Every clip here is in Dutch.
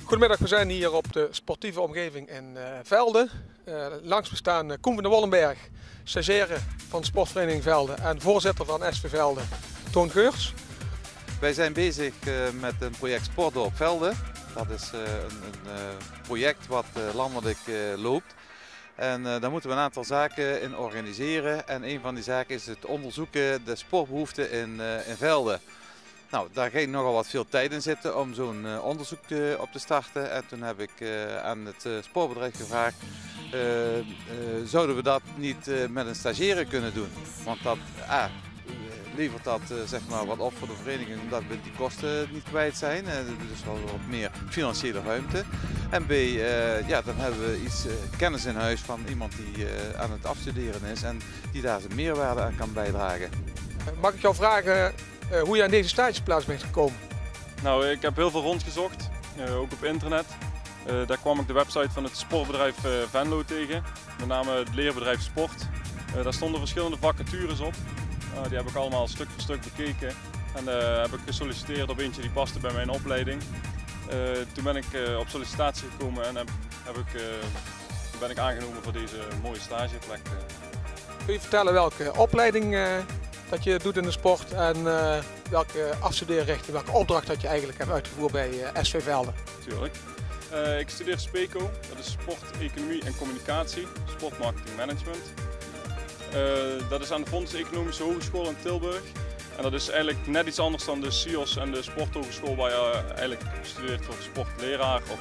Goedemiddag, we zijn hier op de sportieve omgeving in Velde. Langs me staan Koen van der Wollenberg, stagiaire van de sportvereniging Velde en voorzitter van SV Velde, Toon Geurs. Wij zijn bezig met een project Sportdorp Velde. Dat is een project wat landelijk loopt. En daar moeten we een aantal zaken in organiseren. En een van die zaken is het onderzoeken de sportbehoeften in Velde. Nou, daar ging nogal wat veel tijd in zitten om zo'n onderzoek op te starten. En toen heb ik aan het sportbedrijf gevraagd, zouden we dat niet met een stagiaire kunnen doen? Want dat levert dat zeg maar wat op voor de vereniging, omdat we die kosten niet kwijt zijn. Dus wel wat meer financiële ruimte. En B, dan hebben we iets kennis in huis van iemand die aan het afstuderen is en die daar zijn meerwaarde aan kan bijdragen. Mag ik jou vragen hoe je aan deze stageplaats bent gekomen? Nou, ik heb heel veel rondgezocht, ook op internet. Daar kwam ik de website van het sportbedrijf Venlo tegen, met name het leerbedrijf Sport. Daar stonden verschillende vacatures op. Die heb ik allemaal stuk voor stuk bekeken en heb ik gesolliciteerd op eentje die paste bij mijn opleiding. Toen ben ik op sollicitatie gekomen en ben ik aangenomen voor deze mooie stageplek. Kun je vertellen welke opleiding dat je doet in de sport en welke afstudeerrichting, welke opdracht dat je eigenlijk hebt uitgevoerd bij SV Velde? Tuurlijk. Ik studeer SPECO, dat is Sport, Economie en Communicatie, Sport Marketing Management. Dat is aan de Fonds Economische Hogeschool in Tilburg. En dat is eigenlijk net iets anders dan de SIOS en de Sporthogeschool waar je eigenlijk studeert voor sportleraar of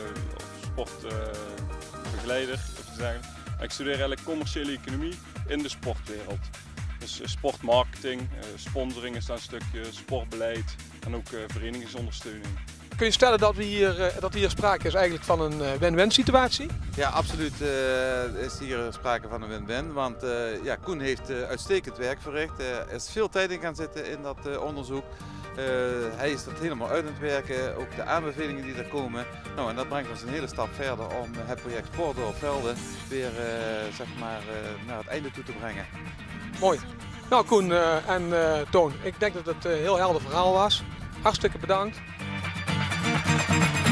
sportbegeleider. Ik studeer eigenlijk commerciële economie in de sportwereld. Dus sportmarketing, sponsoring is daar een stukje, sportbeleid en ook verenigingsondersteuning. Kun je stellen dat hier sprake is eigenlijk van een win-win situatie? Ja, absoluut is hier sprake van een win-win, want Koen heeft uitstekend werk verricht. Er is veel tijd in gaan zitten in dat onderzoek. Hij is dat helemaal uit aan het werken, ook de aanbevelingen die er komen. Nou, en dat brengt ons een hele stap verder om het project Sportdorp Velde weer naar het einde toe te brengen. Mooi. Nou Koen en Toon, ik denk dat het een heel helder verhaal was. Hartstikke bedankt.